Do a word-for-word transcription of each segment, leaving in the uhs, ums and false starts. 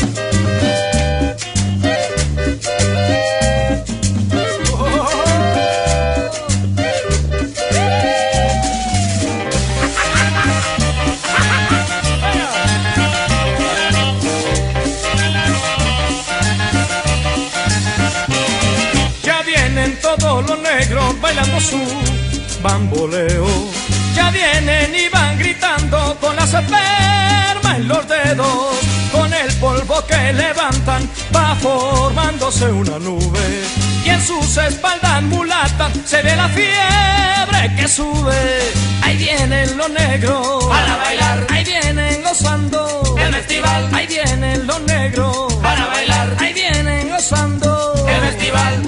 Todos los negros bailando su bamboleo. Ya vienen y van gritando con las espermas en los dedos. Con el polvo que levantan va formándose una nube. Y en sus espaldas mulatas se ve la fiebre que sube. Ahí vienen los negros para bailar, ahí vienen gozando el festival. Ahí vienen los negros para bailar, ahí vienen gozando el festival.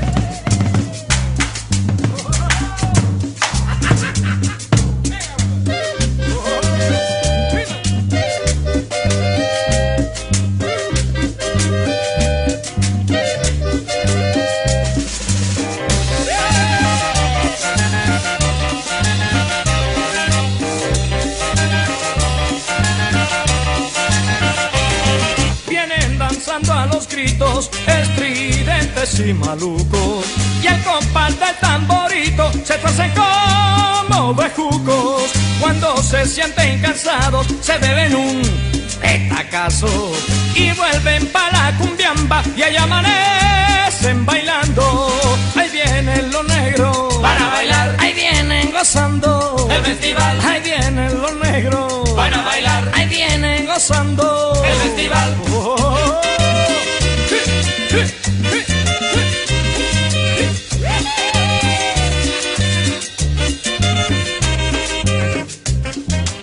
A los gritos estridentes y malucos, y el compás del tamborito se tuercen como bejucos. Cuando se sienten cansados se beben un petacazo y vuelven pa' la cumbiamba y ahí amanecen bailando. Ahí vienen los negros para bailar, ahí vienen gozando el festival. Ahí vienen los negros para bailar, ahí vienen gozando el festival. Oh, oh, oh.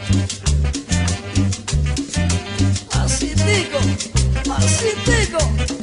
Así digo, así digo.